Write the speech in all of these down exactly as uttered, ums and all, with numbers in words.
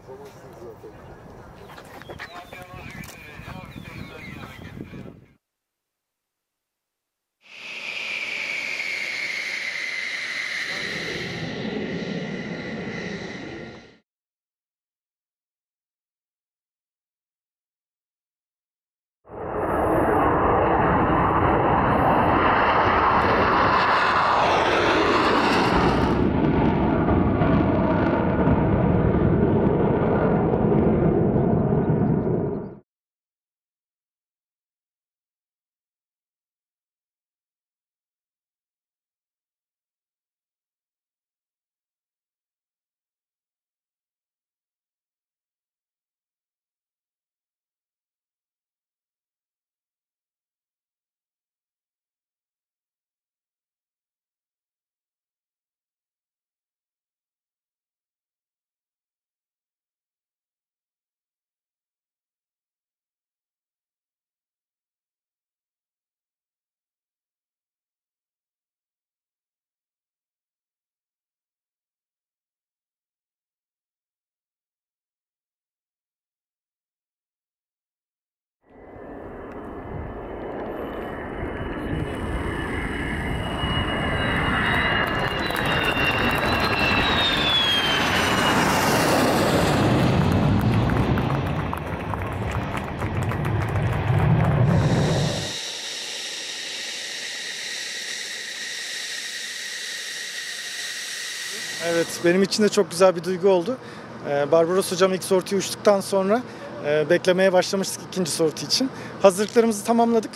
Evet, benim için de çok güzel bir duygu oldu. Ee, Barbaros Hocam ilk sortiyi uçtuktan sonra e, beklemeye başlamıştık ikinci sorti için. Hazırlıklarımızı tamamladık.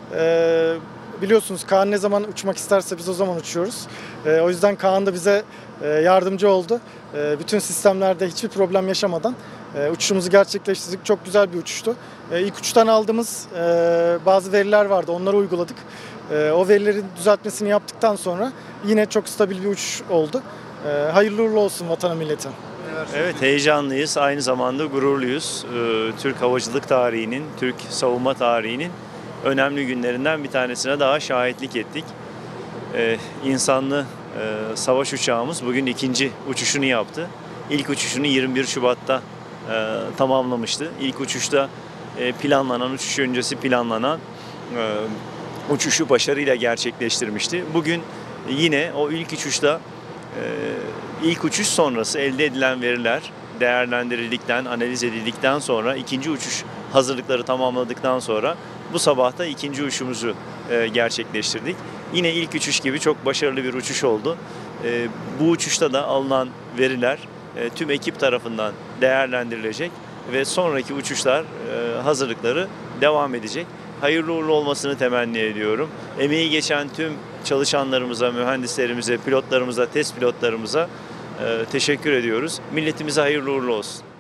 Ee, biliyorsunuz Kaan ne zaman uçmak isterse biz o zaman uçuyoruz. Ee, o yüzden Kaan da bize e, yardımcı oldu. E, bütün sistemlerde hiçbir problem yaşamadan e, uçuşumuzu gerçekleştirdik. Çok güzel bir uçuştu. E, ilk uçuştan aldığımız e, bazı veriler vardı, onları uyguladık. E, o verilerin düzeltmesini yaptıktan sonra yine çok stabil bir uçuş oldu. Hayırlı uğurlu olsun vatana millete. Evet, heyecanlıyız. Aynı zamanda gururluyuz. Türk havacılık tarihinin, Türk savunma tarihinin önemli günlerinden bir tanesine daha şahitlik ettik. İnsanlı savaş uçağımız bugün ikinci uçuşunu yaptı. İlk uçuşunu yirmi bir Şubat'ta tamamlamıştı. İlk uçuşta planlanan, uçuş öncesi planlanan uçuşu başarıyla gerçekleştirmişti. Bugün yine o ilk uçuşta İlk uçuş sonrası elde edilen veriler değerlendirildikten, analiz edildikten sonra ikinci uçuş hazırlıkları tamamladıktan sonra bu sabah da ikinci uçuşumuzu gerçekleştirdik. Yine ilk uçuş gibi çok başarılı bir uçuş oldu. Bu uçuşta da alınan veriler tüm ekip tarafından değerlendirilecek ve sonraki uçuşlar hazırlıkları devam edecek. Hayırlı uğurlu olmasını temenni ediyorum. Emeği geçen tüm çalışanlarımıza, mühendislerimize, pilotlarımıza, test pilotlarımıza e, teşekkür ediyoruz. Milletimize hayırlı uğurlu olsun.